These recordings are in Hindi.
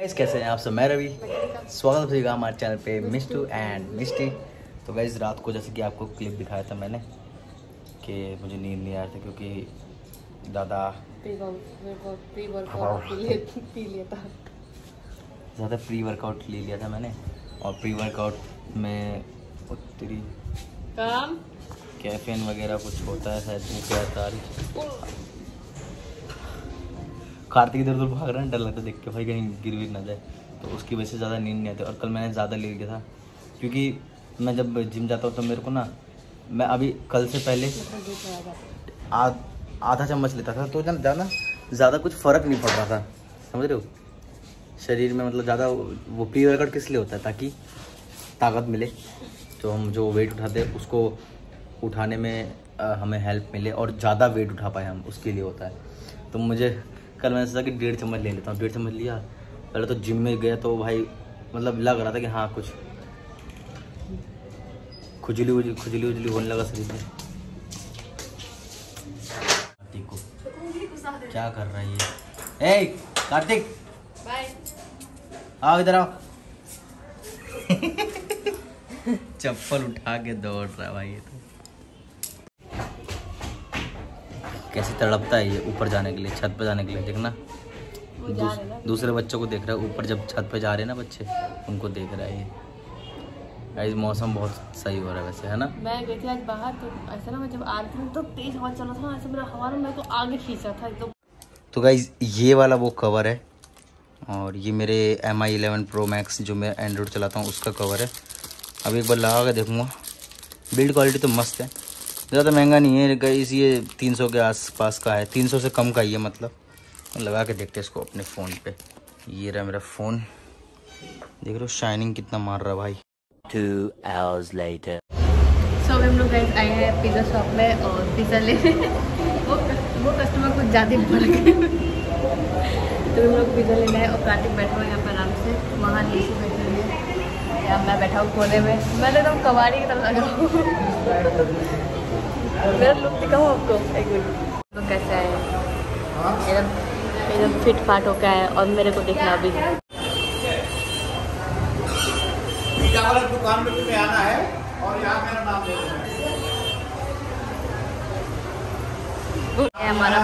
गाइस कैसे हैं आप सब। मैं रवि, स्वागत है हमारे चैनल पे मिस्टू एंड मिस्टी। तो गाइस रात को जैसे कि आपको क्लिप दिखाया था मैंने कि मुझे नींद नहीं आ रही थी क्योंकि दादा प्री वर्कआउट ले लिया था मैंने। और प्री वर्कआउट में तेरी काम कैफीन वगैरह कुछ होता है शायद। कार्तिक इधर उधर भाग रहा है, डर लगता है देख के भाई कहीं गिर विर ना जाए, तो उसकी वजह से ज़्यादा नींद नहीं आती। और कल मैंने ज़्यादा ले लिया था क्योंकि मैं जब जिम जाता हूँ तो मेरे को ना, मैं अभी कल से पहले आधा चम्मच लेता था तो ज़्यादा कुछ फ़र्क नहीं पड़ रहा था, समझ रहे हो शरीर में। मतलब ज़्यादा वो प्री वर्कआउट किस लिए होता है, ताकि ताकत मिले, तो हम जो वेट उठाते हैं उसको उठाने में हमें हेल्प मिले और ज़्यादा वेट उठा पाए हम, उसके लिए होता है। तो मुझे कल मैंने सोचा कि 1.5 चम्मच ले लेता हूँ। 1.5 चम्मच लिया। पहले तो जिम में गया तो भाई मतलब लग रहा था कि हाँ कुछ खुजली उजली होने लगा शरीर में। कार्तिक को क्या कर रहा है ये? ए कार्तिक आओ इधर आओ। चप्पल उठा के दौड़ रहा है भाई ये तो। कैसे तड़पता है ये ऊपर जाने के लिए, छत पे जाने के लिए। देखना दूसरे बच्चों को देख रहा है ऊपर, जब छत पे जा रहे हैं ना बच्चे उनको देख रहा है ये। आज मौसम बहुत सही हो रहा है वैसे, है ना। मैं गई थी आज बाहर तो ऐसा ना, मैं जब आ रही थी तो तेज हवा चल रहा था, ऐसे मेरा हवा मेरे को आगे खींच रहा था एकदम। तो गाइज ये वाला वो कवर है और ये मेरे MI 11 Pro Max जो मैं एंड्रॉइड चलाता हूँ उसका कवर है। अब एक बार लगा के देखूँगा। बिल्ड क्वालिटी तो मस्त है, ज़्यादा महंगा नहीं है गाइस, ये 300 के आसपास का है, 300 से कम का ही है मतलब। लगा के देखते हैं इसको अपने फ़ोन पे। ये रहा मेरा फ़ोन, देख रहे हो शाइनिंग कितना मार रहा है भाई। 2 hours later सो हम लोग गाइस आए हैं पिज़्ज़ा शॉप में और पिज़्ज़ा ले वो कस्टमर कुछ ज़्यादा बढ़ गए तो हम लोग पिज़्ज़ा लेना है। और कार्तिक बैठा हुआ है यहाँ पर आराम से, वहाँ नीचे बैठे हुए हैं, यहाँ मैं बैठा हूँ कोने में। मैं तो कबाड़ी की तरह लग रहा हूँ। मेरा लुक दिखाऊँ आपको एक मिनट। तो कैसा है, एकदम फिट फाट हो गया है। और मेरे को देखना अभी दुकान में तुम्हें आना है और यहाँ मेरा नाम ले लेना है हमारा।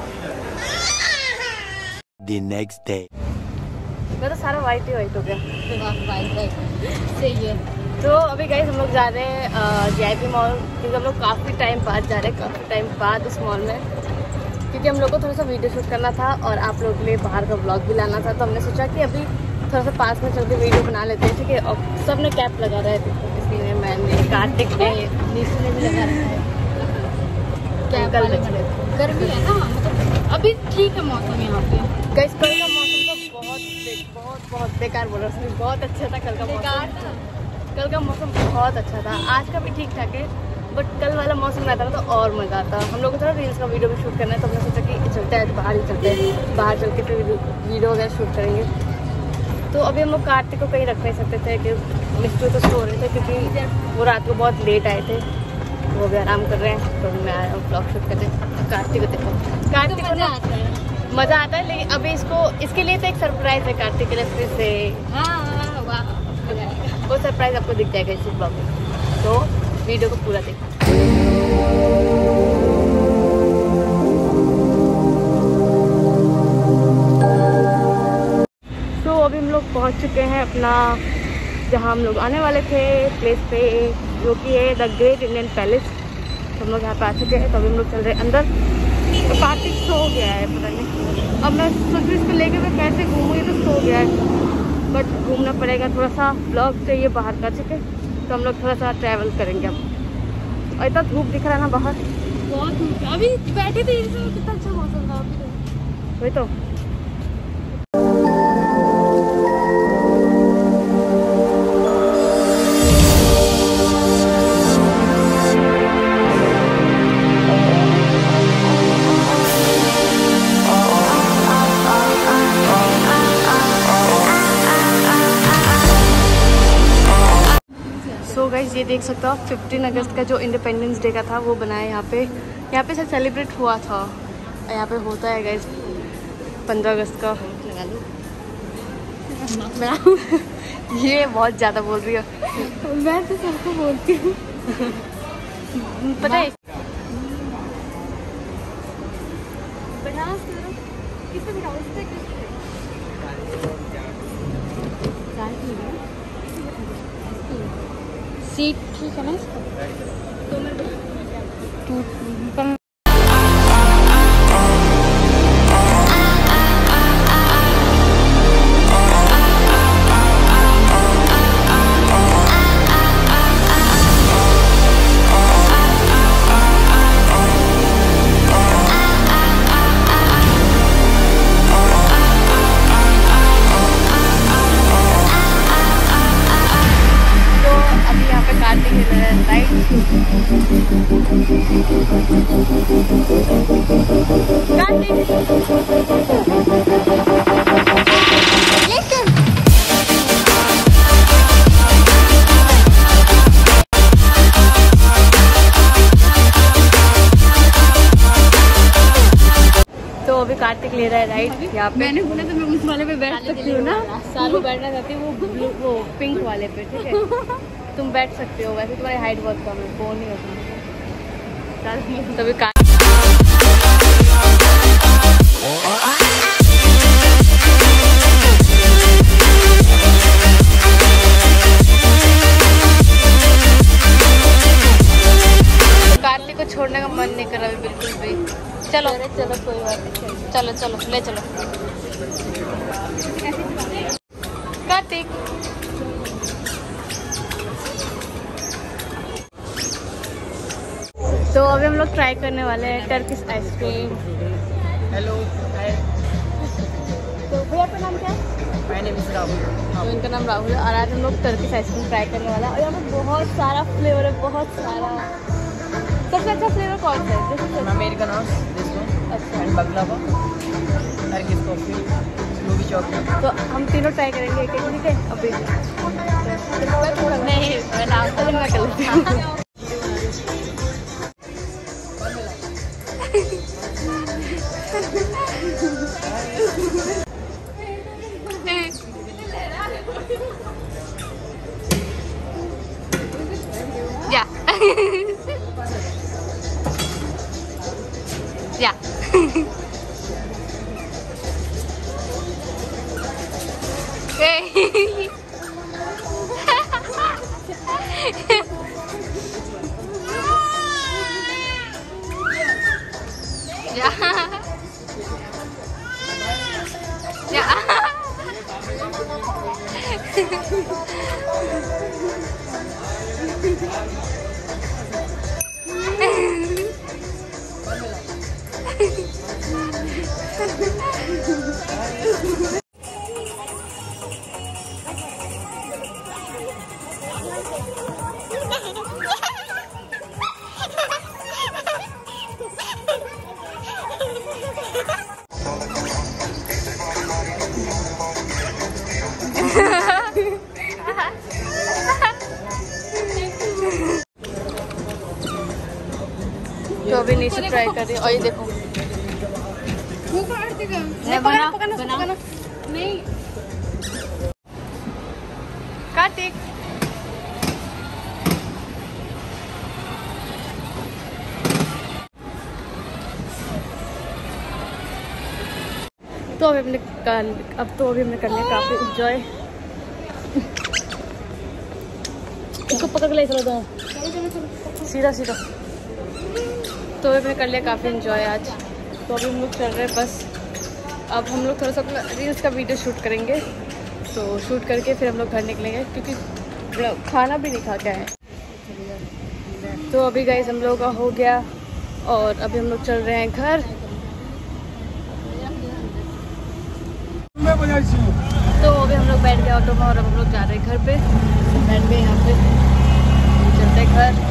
The next day मेरा सारा वाइट हो गया। सही है। तो अभी गाइस हम लोग जा रहे हैं JIP मॉल, क्योंकि हम लोग काफ़ी टाइम बाद जा रहे हैं, काफ़ी टाइम बाद उस मॉल में, क्योंकि हम लोग को थोड़ा सा वीडियो शूट करना था और आप लोगों के लिए बाहर का व्लॉग भी लाना था। तो हमने सोचा कि अभी थोड़ा सा पास में चल के वीडियो बना लेते हैं, ठीक है। और सब ने कैप लगा रहा है, इसलिए मैंने, कार्तिक ने, नीशू ने भी लगा रखा है कैप। गर्मी है ना, मतलब अभी ठीक है मौसम यहाँ पे। गाइस कल का मौसम तो बहुत बेकार बोला उसने, बहुत अच्छा था कल का मौसम। कल का मौसम बहुत अच्छा था, आज का भी ठीक ठाक है, बट कल वाला मौसम रहता ना तो और मज़ा आता। हम लोग को थोड़ा रील्स का वीडियो भी शूट करना है, तो हमने सोचा कि चलते हैं बाहर ही चलते हैं, बाहर चल के फिर वीडियो वगैरह शूट करेंगे। तो अभी हम लोग कार्तिक को कहीं रख नहीं सकते थे कि मिस्टू तो सो रहे थे, क्योंकि वो रात को बहुत लेट आए थे, वो भी आराम कर रहे हैं। तो मैं आया हूँ ब्लॉग शूट करने। कार्तिक को देखो, कार्तिक को मज़ा आता है, लेकिन अभी इसके लिए तो एक सरप्राइज़ है कार्तिक के लिए फिर से। वो सरप्राइज आपको दिख जाएगा इस ब्लॉग में, तो वीडियो को पूरा देखो। तो अभी हम लोग पहुंच चुके हैं अपना, जहां हम लोग आने वाले थे प्लेस पे, जो कि है द ग्रेट इंडियन पैलेस। तो हम लोग यहाँ पे आ चुके हैं। तो अभी हम लोग चल रहे हैं अंदर। तो कार्तिक सो गया है, पता नहीं, अब मैं सोच रही इसको लेके मैं कैसे घूमूँ, ये तो सो गया है, बट घूमना पड़ेगा थोड़ा सा, ब्लॉग चाहिए बाहर का, ठीक है। तो हम लोग थोड़ा सा ट्रैवल करेंगे अब। और इतना धूप दिख रहा है ना बाहर, बहुत धूप। अभी बैठे थे कितना अच्छा मौसम था, वही तो। गाइस ये देख सकते हो आप, 15 अगस्त का जो इंडिपेंडेंस डे का था वो बनाया यहाँ पे से सेलिब्रेट हुआ था। यहाँ पे होता है गाइस 15 अगस्त का। लगा लो ये बहुत ज्यादा बोल रही हो। मैं तो सबको बोलती हूँ। पता है सीट ठीक है ना इसका? तो अभी कार्तिक ले रहा है राइड यहाँ पे। मैंने बोला तो मैं उस वाले पे बैठ सकती हूँ ना। सालू बैठना चाहती है वो पिंक वाले पे, ठीक है? तुम बैठ सकते हो, वैसे तुम्हारी हाइट बहुत कम है, वो नहीं होता। तभी कार्तिक को छोड़ने का मन नहीं कर रहा बिल्कुल भी। चलो चलो कोई बात नहीं, चलो चलो ले चलो कार्तिक। तो अभी हम लोग ट्राई करने वाले हैं टर्किश आइसक्रीम। हेलो तो भैया आपका नाम क्या है? My name is Rahul. तो इनका नाम राहुल है और आज हम लोग टर्किश आइसक्रीम ट्राई करने वाला है। और यहाँ पे बहुत सारा फ्लेवर है, बहुत सारा। सबसे अच्छा फ्लेवर कौन सा है? अमेरिकन हाउस दिस वन अच्छा and baklava Turkish coffee ruby chocolate. तो हम तीनों ट्राई करेंगे एक एक, ठीक है? अभी नहीं मैं नाम तो मैं कर लेती हूँ। Yeah. Yeah. Hey. Yeah. Yeah. तो अभी नीचे ट्राई कर रही हूँ। और ये देखो बना नहीं कार्तिक। तो अभी हमने कर लिया काफी इंजॉय। इसको पकड़ के ले चलो दो सीधा सीधा। तो अभी हमने कर लिया काफ़ी इन्जॉय आज। तो अभी हम लोग चल रहे हैं बस। अब हम लोग थोड़ा सा अपना रील्स का वीडियो शूट करेंगे। तो शूट करके फिर हम लोग घर निकलेंगे क्योंकि खाना भी नहीं खा के आए। तो अभी गाइस हम लोग का हो गया और अभी हम लोग चल रहे हैं घर। तो अभी हम लोग बैठ गए ऑटो में और अब हम लोग जा रहे हैं घर पे। बैठ गए यहाँ पे, चलते हैं घर।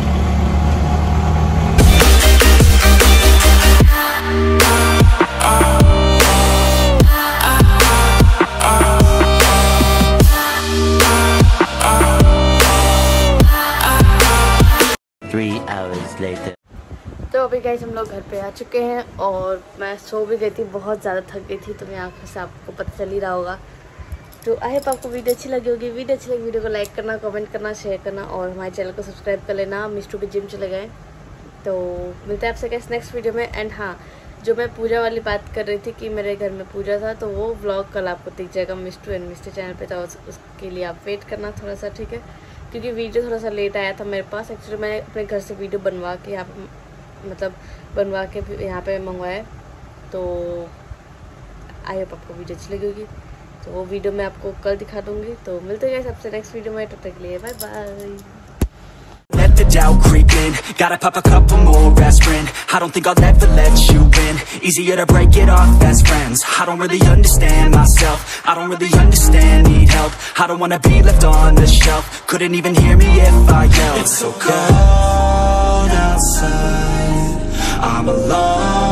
तो अभी गाइस हम लोग घर पे आ चुके हैं और मैं सो भी गई थी, बहुत ज़्यादा थक गई थी। तो मेरी आँखों से आपको पता चल ही रहा होगा। तो आई होप आपको वीडियो अच्छी लगी होगी। वीडियो अच्छी लगी वीडियो को लाइक करना, कमेंट करना, शेयर करना और हमारे चैनल को सब्सक्राइब कर लेना। मिस्टू के जिम चले गए। तो मिलते हैं आपसे कैसे नेक्स्ट वीडियो में। एंड हाँ, जो मैं पूजा वाली बात कर रही थी कि मेरे घर में पूजा था, तो वो व्लॉग कल आपको दिख जाएगा मिस्टू एंड मिस्टर चैनल पे। तो उसके लिए आप वेट करना थोड़ा सा, ठीक है, क्योंकि वीडियो थोड़ा सा लेट आया था मेरे पास। एक्चुअली मैंने अपने घर से वीडियो बनवा के बनवा के यहाँ पे मंगवाया। तो आई होप आपको वीडियो अच्छी लगी होगी। तो वो वीडियो मैं आपको कल दिखा दूँगी। तो मिलते हैं सबसे नेक्स्ट वीडियो में, तब तक के लिए bye bye. Let the doubt creep in, gotta pop a couple more aspirin. I don't think I'll ever let you in. Easier to break it off best friends. I don't really understand myself, I don't really understand, need help. I don't wanna be left on the shelf, couldn't even hear me if I yelled. It's so cold outside, I'm alone